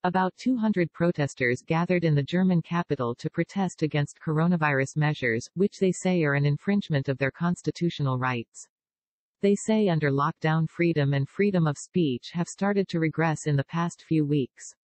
About 200 protesters gathered in the German capital to protest against coronavirus measures, which they say are an infringement of their constitutional rights. They say under lockdown freedom and freedom of speech have started to regress in the past few weeks.